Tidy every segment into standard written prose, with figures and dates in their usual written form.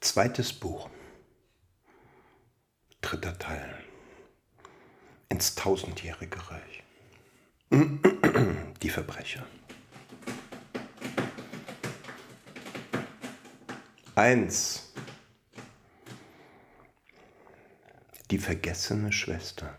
Zweites Buch, dritter Teil, ins tausendjährige Reich. Die Verbrecher. 1. Die vergessene Schwester.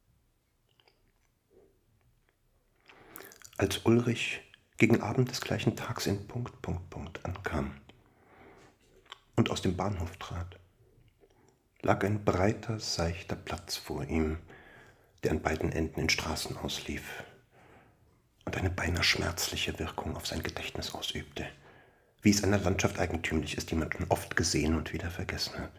Als Ulrich gegen Abend des gleichen Tags in ... ankam und aus dem Bahnhof trat, lag ein breiter, seichter Platz vor ihm, der an beiden Enden in Straßen auslief und eine beinahe schmerzliche Wirkung auf sein Gedächtnis ausübte, wie es einer Landschaft eigentümlich ist, die man schon oft gesehen und wieder vergessen hat.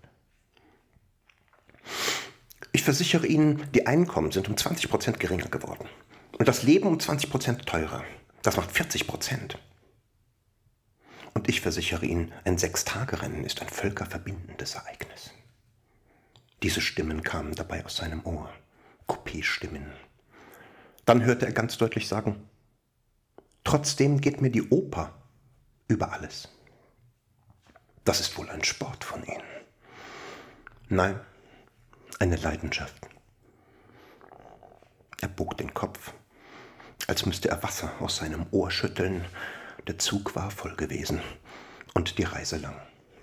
Ich versichere Ihnen, die Einkommen sind um 20% geringer geworden und das Leben um 20% teurer. Das macht 40%. Und ich versichere Ihnen, ein Sechstagerennen ist ein völkerverbindendes Ereignis. Diese Stimmen kamen dabei aus seinem Ohr, Coupé-Stimmen. Dann hörte er ganz deutlich sagen: Trotzdem geht mir die Oper über alles. Das ist wohl ein Sport von Ihnen. Nein, eine Leidenschaft. Er bog den Kopf, als müsste er Wasser aus seinem Ohr schütteln. Der Zug war voll gewesen und die Reise lang.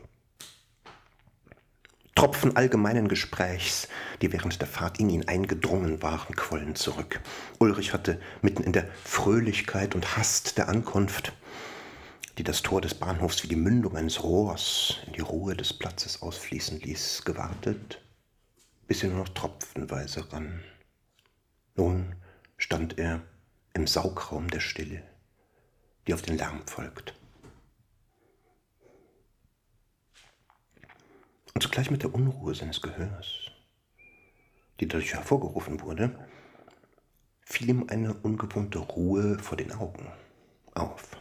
Tropfen allgemeinen Gesprächs, die während der Fahrt in ihn eingedrungen waren, quollen zurück. Ulrich hatte mitten in der Fröhlichkeit und Hast der Ankunft, die das Tor des Bahnhofs wie die Mündung eines Rohrs in die Ruhe des Platzes ausfließen ließ, gewartet, bis sie nur noch tropfenweise rann. Nun stand er im Saugraum der Stille, die auf den Lärm folgt. Und zugleich mit der Unruhe seines Gehörs, die dadurch hervorgerufen wurde, fiel ihm eine ungewohnte Ruhe vor den Augen auf.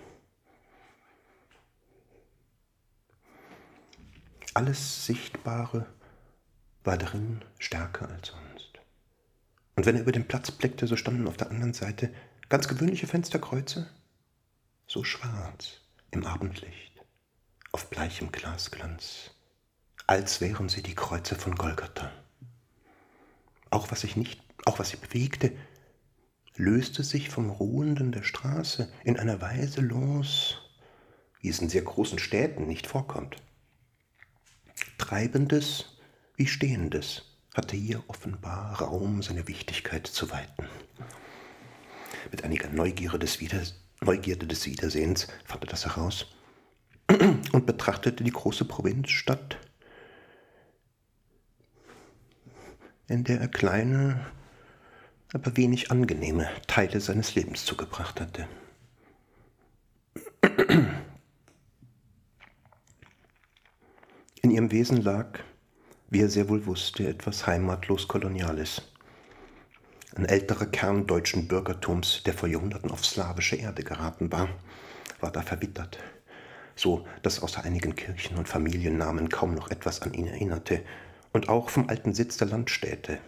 Alles Sichtbare war darin stärker als sonst. Und wenn er über den Platz blickte, so standen auf der anderen Seite ganz gewöhnliche Fensterkreuze, so schwarz im Abendlicht, auf bleichem Glasglanz, als wären sie die Kreuze von Golgatha. Auch was sie bewegte, löste sich vom Ruhenden der Straße in einer Weise los, wie es in sehr großen Städten nicht vorkommt. Treibendes wie Stehendes hatte hier offenbar Raum, seine Wichtigkeit zu weiten. Mit einiger Neugierde des Wiedersehens fand er das heraus und betrachtete die große Provinzstadt, in der er kleine, aber wenig angenehme Teile seines Lebens zugebracht hatte. In ihrem Wesen lag, wie er sehr wohl wusste, etwas heimatlos Koloniales. Ein älterer Kern deutschen Bürgertums, der vor Jahrhunderten auf slawische Erde geraten war da verwittert, so dass außer einigen Kirchen und Familiennamen kaum noch etwas an ihn erinnerte, und auch vom alten Sitz der Landstände,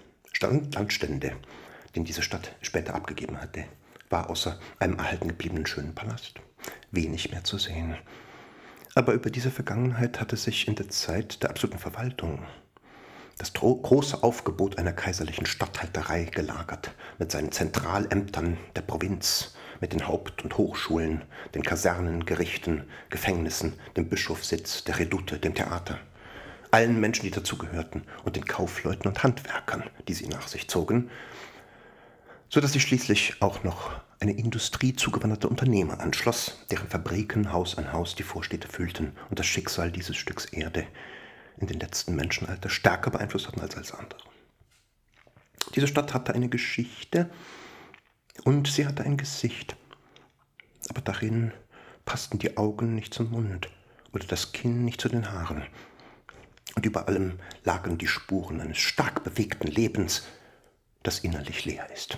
den diese Stadt später abgegeben hatte, war außer einem erhalten gebliebenen schönen Palast wenig mehr zu sehen. Aber über diese Vergangenheit hatte sich in der Zeit der absoluten Verwaltung das große Aufgebot einer kaiserlichen Statthalterei gelagert, mit seinen Zentralämtern der Provinz, mit den Haupt- und Hochschulen, den Kasernen, Gerichten, Gefängnissen, dem Bischofssitz, der Redoute, dem Theater, allen Menschen, die dazugehörten, und den Kaufleuten und Handwerkern, die sie nach sich zogen, so dass sich schließlich auch noch eine Industrie zugewanderte Unternehmer anschloss, deren Fabriken Haus an Haus die Vorstädte füllten und das Schicksal dieses Stücks Erde in den letzten Menschenalter stärker beeinflusst hatten als alles andere. Diese Stadt hatte eine Geschichte und sie hatte ein Gesicht, aber darin passten die Augen nicht zum Mund oder das Kinn nicht zu den Haaren. Und über allem lagen die Spuren eines stark bewegten Lebens, das innerlich leer ist.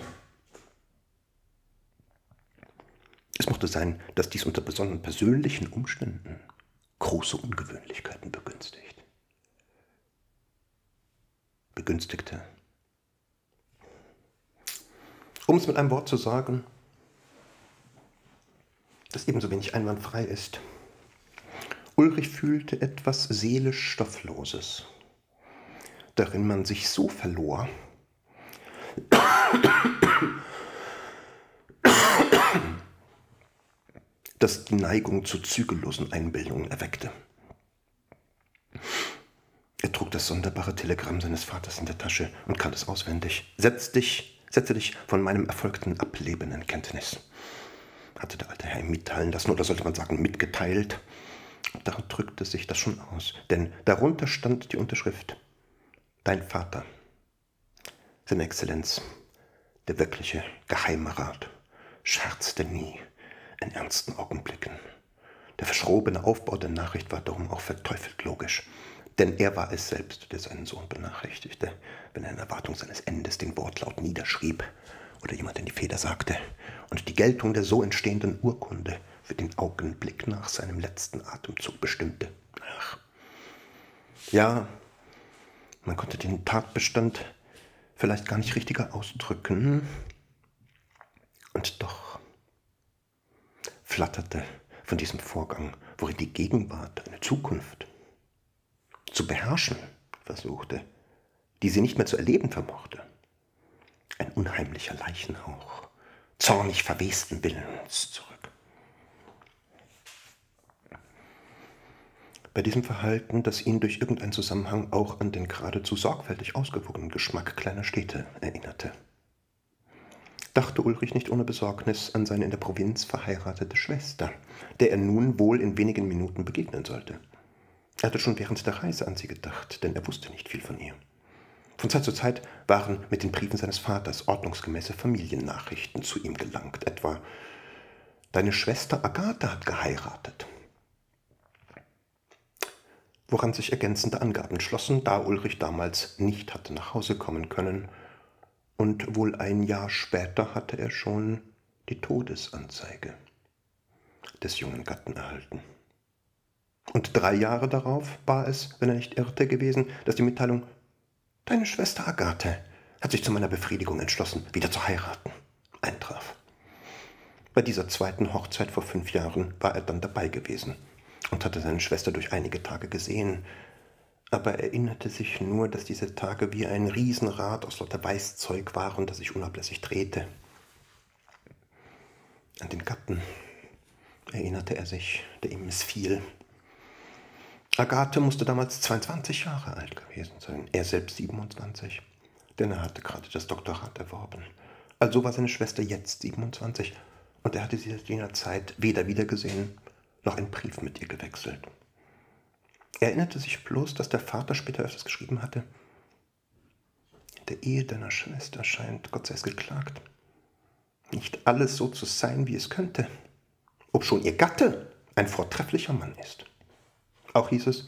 Es mochte sein, dass dies unter besonderen persönlichen Umständen große Ungewöhnlichkeiten begünstigte. Um es mit einem Wort zu sagen, das ebenso wenig einwandfrei ist Ulrich fühlte etwas seelisch Stoffloses, darin man sich so verlor, dass die Neigung zu zügellosen Einbildungen erweckte. Er trug das sonderbare Telegramm seines Vaters in der Tasche und kannte es auswendig. Setze dich von meinem Erfolgten Ableben in Kenntnis, hatte der alte Herr ihm mitteilen lassen, oder sollte man sagen mitgeteilt. Und daran drückte sich das schon aus, denn darunter stand die Unterschrift: Dein Vater, seine Exzellenz, der wirkliche Geheimerat, scherzte nie in ernsten Augenblicken. Der verschrobene Aufbau der Nachricht war darum auch verteufelt logisch, denn er war es selbst, der seinen Sohn benachrichtigte, wenn er in Erwartung seines Endes den Wortlaut niederschrieb oder jemand in die Feder sagte und die Geltung der so entstehenden Urkunde für den Augenblick nach seinem letzten Atemzug bestimmte. Ach, ja, man konnte den Tatbestand vielleicht gar nicht richtiger ausdrücken, und doch flatterte von diesem Vorgang, worin die Gegenwart, eine Zukunft zu beherrschen versuchte, die sie nicht mehr zu erleben vermochte, ein unheimlicher Leichenhauch zornig verwesten Willens zurück. Bei diesem Verhalten, das ihn durch irgendeinen Zusammenhang auch an den geradezu sorgfältig ausgewogenen Geschmack kleiner Städte erinnerte, dachte Ulrich nicht ohne Besorgnis an seine in der Provinz verheiratete Schwester, der er nun wohl in wenigen Minuten begegnen sollte. Er hatte schon während der Reise an sie gedacht, denn er wusste nicht viel von ihr. Von Zeit zu Zeit waren mit den Briefen seines Vaters ordnungsgemäße Familiennachrichten zu ihm gelangt, etwa: Deine Schwester Agathe hat geheiratet. Woran sich ergänzende Angaben schlossen, da Ulrich damals nicht hatte nach Hause kommen können, und wohl ein Jahr später hatte er schon die Todesanzeige des jungen Gatten erhalten. Und 3 Jahre darauf war es, wenn er nicht irrte, gewesen, dass die Mitteilung: Deine Schwester Agathe hat sich zu meiner Befriedigung entschlossen, wieder zu heiraten, eintraf. Bei dieser zweiten Hochzeit vor 5 Jahren war er dann dabei gewesen und hatte seine Schwester durch einige Tage gesehen, aber erinnerte sich nur, dass diese Tage wie ein Riesenrad aus lauter Weißzeug waren, das sich unablässig drehte. An den Gatten erinnerte er sich, der ihm missfiel. Agathe musste damals 22 Jahre alt gewesen sein, er selbst 27, denn er hatte gerade das Doktorat erworben. Also war seine Schwester jetzt 27 und er hatte sie seit jener Zeit weder wiedergesehen, noch einen Brief mit ihr gewechselt. Er erinnerte sich bloß, dass der Vater später öfters geschrieben hatte: In der Ehe deiner Schwester scheint, Gott sei es geklagt, nicht alles so zu sein, wie es könnte, obschon ihr Gatte ein vortrefflicher Mann ist. Auch hieß es: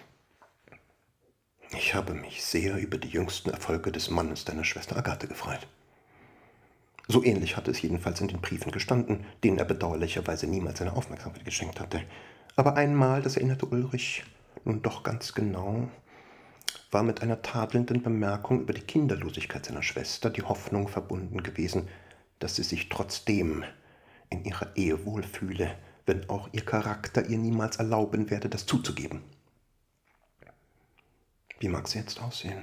Ich habe mich sehr über die jüngsten Erfolge des Mannes deiner Schwester Agathe gefreut. So ähnlich hatte es jedenfalls in den Briefen gestanden, denen er bedauerlicherweise niemals seine Aufmerksamkeit geschenkt hatte. Aber einmal, das erinnerte Ulrich nun doch ganz genau, war mit einer tadelnden Bemerkung über die Kinderlosigkeit seiner Schwester die Hoffnung verbunden gewesen, dass sie sich trotzdem in ihrer Ehe wohlfühle, wenn auch ihr Charakter ihr niemals erlauben werde, das zuzugeben. Wie mag sie jetzt aussehen?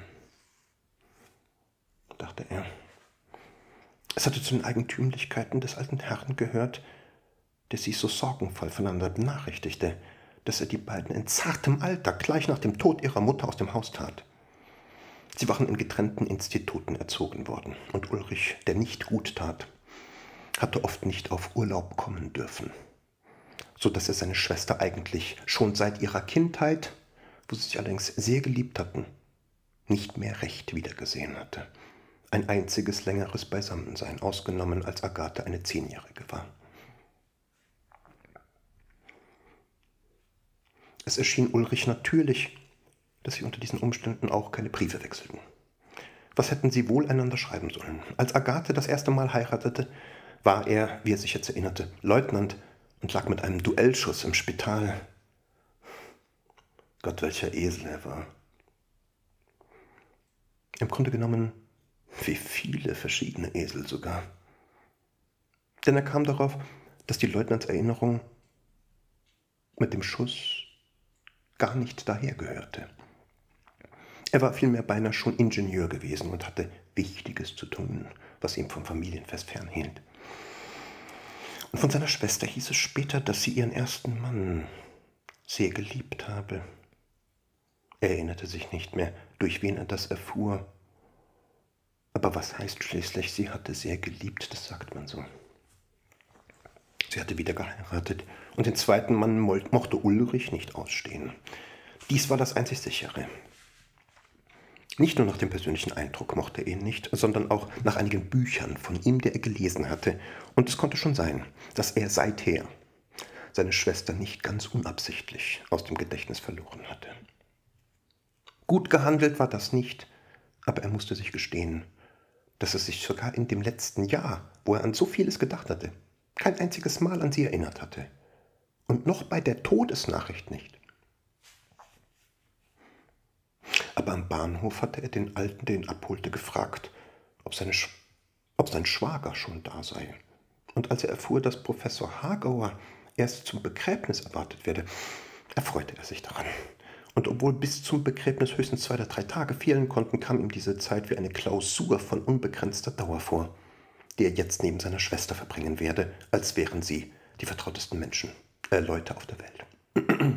Dachte er. Es hatte zu den Eigentümlichkeiten des alten Herrn gehört, der sie so sorgenvoll voneinander benachrichtigte, dass er die beiden in zartem Alter gleich nach dem Tod ihrer Mutter aus dem Haus tat. Sie waren in getrennten Instituten erzogen worden, und Ulrich, der nicht gut tat, hatte oft nicht auf Urlaub kommen dürfen, so dass er seine Schwester eigentlich schon seit ihrer Kindheit, wo sie sich allerdings sehr geliebt hatten, nicht mehr recht wiedergesehen hatte. Ein einziges längeres Beisammensein, ausgenommen als Agathe eine 10-Jährige war. Es erschien Ulrich natürlich, dass sie unter diesen Umständen auch keine Briefe wechselten. Was hätten sie wohl einander schreiben sollen? Als Agathe das erste Mal heiratete, war er, wie er sich jetzt erinnerte, Leutnant und lag mit einem Duellschuss im Spital. Gott, welcher Esel er war. Im Grunde genommen, wie viele verschiedene Esel sogar. Denn er kam darauf, dass die Leutnantserinnerung mit dem Schuss gar nicht dahergehörte. Er war vielmehr beinahe schon Ingenieur gewesen und hatte Wichtiges zu tun, was ihn vom Familienfest fernhielt. Und von seiner Schwester hieß es später, dass sie ihren ersten Mann sehr geliebt habe. Er erinnerte sich nicht mehr, durch wen er das erfuhr. Aber was heißt schließlich, sie hatte sehr geliebt, das sagt man so. Sie hatte wieder geheiratet und den zweiten Mann mochte Ulrich nicht ausstehen. Dies war das einzig sichere. Nicht nur nach dem persönlichen Eindruck mochte er ihn nicht, sondern auch nach einigen Büchern von ihm, die er gelesen hatte. Und es konnte schon sein, dass er seither seine Schwester nicht ganz unabsichtlich aus dem Gedächtnis verloren hatte. Gut gehandelt war das nicht, aber er musste sich gestehen, dass er sich sogar in dem letzten Jahr, wo er an so vieles gedacht hatte, kein einziges Mal an sie erinnert hatte. Und noch bei der Todesnachricht nicht. Aber am Bahnhof hatte er den Alten, der ihn abholte, gefragt, ob sein Schwager schon da sei. Und als er erfuhr, dass Professor Hagauer erst zum Begräbnis erwartet werde, erfreute er sich daran. Und obwohl bis zum Begräbnis höchstens 2 oder 3 Tage fehlen konnten, kam ihm diese Zeit wie eine Klausur von unbegrenzter Dauer vor, die er jetzt neben seiner Schwester verbringen werde, als wären sie die vertrautesten Leute auf der Welt.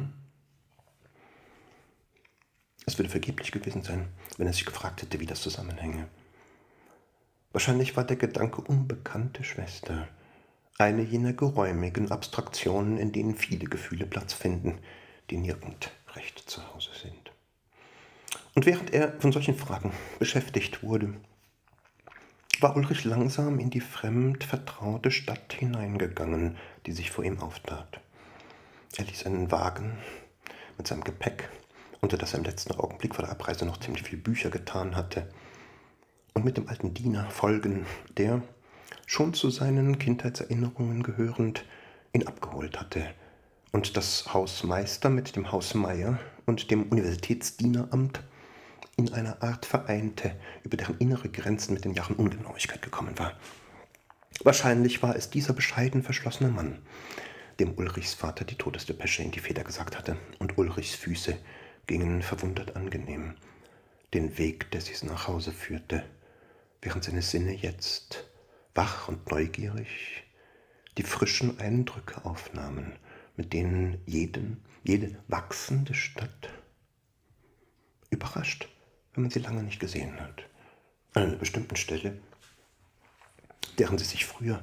Es würde vergeblich gewesen sein, wenn er sich gefragt hätte, wie das zusammenhänge. Wahrscheinlich war der Gedanke unbekannte Schwester eine jener geräumigen Abstraktionen, in denen viele Gefühle Platz finden, die nirgend recht zu Hause sind. Und während er von solchen Fragen beschäftigt wurde, war Ulrich langsam in die fremd vertraute Stadt hineingegangen, die sich vor ihm auftat. Er ließ einen Wagen mit seinem Gepäck, unter das er im letzten Augenblick vor der Abreise noch ziemlich viele Bücher getan hatte, und mit dem alten Diener folgen, der, schon zu seinen Kindheitserinnerungen gehörend, ihn abgeholt hatte und das Haus Meister mit dem Haus Meier und dem Universitätsdieneramt in einer Art vereinte, über deren innere Grenzen mit den Jahren Ungenauigkeit gekommen war. Wahrscheinlich war es dieser bescheiden verschlossene Mann, dem Ulrichs Vater die Todesdepesche in die Feder gesagt hatte, und Ulrichs Füße gingen verwundert angenehm den Weg, der sie nach Hause führte, während seine Sinne jetzt, wach und neugierig, die frischen Eindrücke aufnahmen, mit denen jede wachsende Stadt überrascht, wenn man sie lange nicht gesehen hat. An einer bestimmten Stelle, deren sie sich früher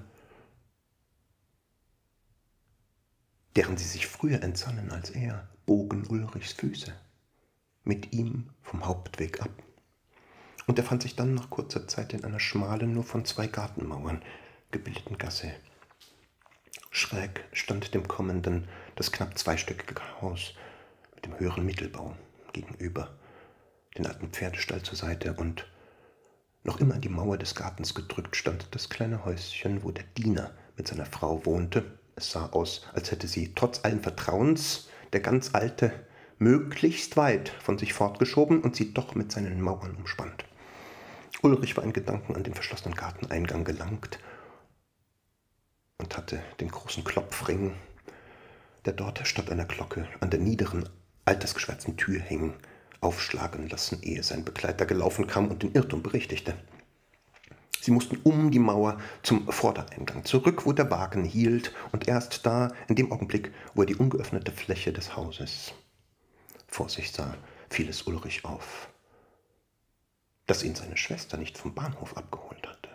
entsannen als er, bogen Ulrichs Füße mit ihm vom Hauptweg ab. Und er fand sich dann nach kurzer Zeit in einer schmalen, nur von 2 Gartenmauern gebildeten Gasse. Schräg stand dem Kommenden das knapp 2-stöckige Haus mit dem höheren Mittelbau gegenüber, den alten Pferdestall zur Seite, und noch immer an die Mauer des Gartens gedrückt stand das kleine Häuschen, wo der Diener mit seiner Frau wohnte. Es sah aus, als hätte sie trotz allen Vertrauens der ganz Alte möglichst weit von sich fortgeschoben und sie doch mit seinen Mauern umspannt. Ulrich war in Gedanken an den verschlossenen Garteneingang gelangt und hatte den großen Klopfring, der dort statt einer Glocke an der niederen, altersgeschwärzten Tür hing, aufschlagen lassen, ehe sein Begleiter gelaufen kam und den Irrtum berichtigte. Sie mussten um die Mauer zum Vordereingang zurück, wo der Wagen hielt, und erst da, in dem Augenblick, wo er die ungeöffnete Fläche des Hauses vor sich sah, fiel es Ulrich auf, dass ihn seine Schwester nicht vom Bahnhof abgeholt hatte.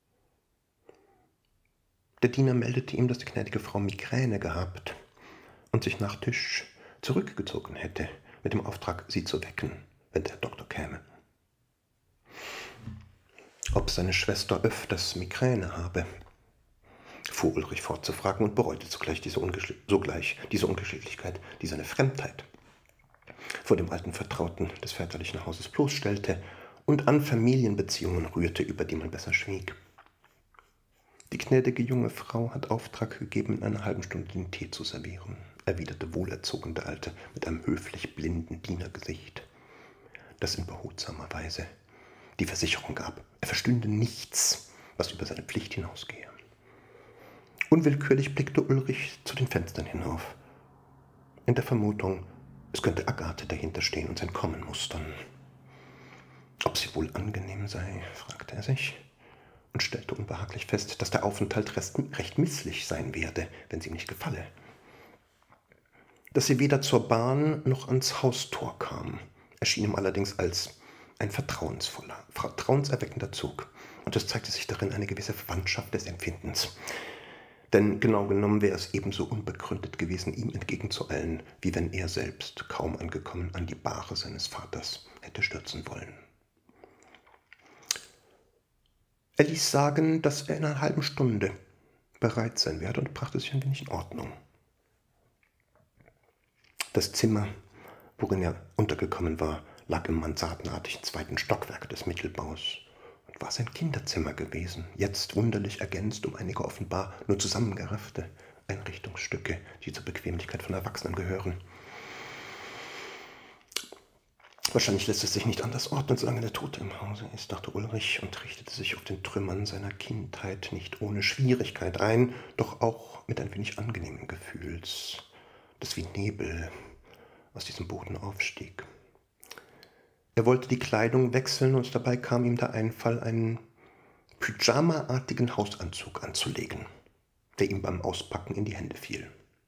Der Diener meldete ihm, dass die gnädige Frau Migräne gehabt und sich nach Tisch zurückgezogen hätte, mit dem Auftrag, sie zu wecken, wenn der Doktor käme. Ob seine Schwester öfters Migräne habe, fuhr Ulrich fort zu fragen und bereute sogleich diese Ungeschicklichkeit, die seine Fremdheit vor dem alten Vertrauten des väterlichen Hauses bloßstellte und an Familienbeziehungen rührte, über die man besser schwieg. Die gnädige junge Frau hat Auftrag gegeben, in einer halben Stunde den Tee zu servieren, erwiderte wohlerzogen der Alte mit einem höflich blinden Dienergesicht, das in behutsamer Weise die Versicherung gab, er verstünde nichts, was über seine Pflicht hinausgehe. Unwillkürlich blickte Ulrich zu den Fenstern hinauf, in der Vermutung, Es könnte Agathe dahinter stehen und sein Kommen mustern. Ob sie wohl angenehm sei, fragte er sich und stellte unbehaglich fest, dass der Aufenthalt recht misslich sein werde, wenn sie ihm nicht gefalle. Dass sie weder zur Bahn noch ans Haustor kam, erschien ihm allerdings als ein vertrauenserweckender Zug, und es zeigte sich darin eine gewisse Verwandtschaft des Empfindens. Denn genau genommen wäre es ebenso unbegründet gewesen, ihm entgegenzueilen, wie wenn er selbst, kaum angekommen, an die Bahre seines Vaters hätte stürzen wollen. Er ließ sagen, dass er in einer halben Stunde bereit sein werde und brachte sich ein wenig in Ordnung. Das Zimmer, worin er untergekommen war, lag im mansardenartigen 2. Stockwerk des Mittelbaus und war sein Kinderzimmer gewesen, jetzt wunderlich ergänzt um einige offenbar nur zusammengeraffte Einrichtungsstücke, die zur Bequemlichkeit von Erwachsenen gehören. Wahrscheinlich lässt es sich nicht anders ordnen, solange der Tote im Hause ist, dachte Ulrich und richtete sich auf den Trümmern seiner Kindheit nicht ohne Schwierigkeit ein, doch auch mit ein wenig angenehmen Gefühls, das wie Nebel aus diesem Boden aufstieg. Er wollte die Kleidung wechseln und dabei kam ihm der Einfall, einen Pyjama-artigen Hausanzug anzulegen, der ihm beim Auspacken in die Hände fiel.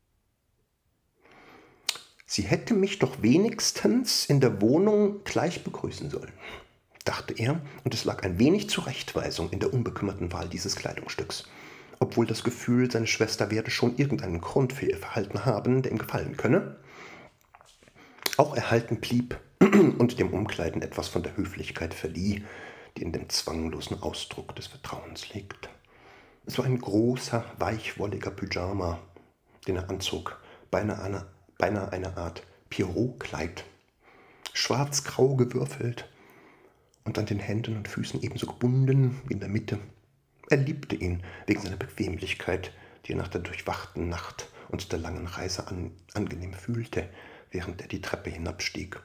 Sie hätte mich doch wenigstens in der Wohnung gleich begrüßen sollen, dachte er, und es lag ein wenig Zurechtweisung in der unbekümmerten Wahl dieses Kleidungsstücks, obwohl das Gefühl, seine Schwester werde schon irgendeinen Grund für ihr Verhalten haben, der ihm gefallen könne, auch erhalten blieb und dem Umkleiden etwas von der Höflichkeit verlieh, die in dem zwanglosen Ausdruck des Vertrauens liegt. Es war ein großer, weichwolliger Pyjama, den er anzog, beinahe eine Art Pierrot-Kleid, schwarz-grau gewürfelt und an den Händen und Füßen ebenso gebunden wie in der Mitte. Er liebte ihn wegen seiner Bequemlichkeit, die er nach der durchwachten Nacht und der langen Reise angenehm fühlte, während er die Treppe hinabstieg.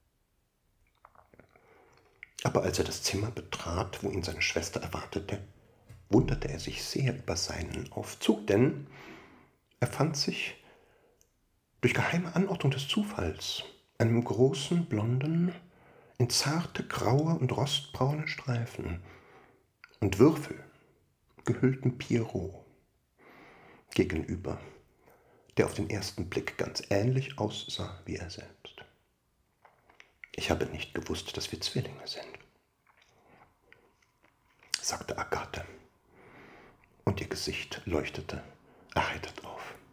Aber als er das Zimmer betrat, wo ihn seine Schwester erwartete, wunderte er sich sehr über seinen Aufzug, denn er fand sich durch geheime Anordnung des Zufalls einem großen, blonden, in zarte graue und rostbraune Streifen und Würfel gehüllten Pierrot gegenüber, der auf den ersten Blick ganz ähnlich aussah wie er selbst. »Ich habe nicht gewusst, dass wir Zwillinge sind«, sagte Agathe, und ihr Gesicht leuchtete erheitert auf.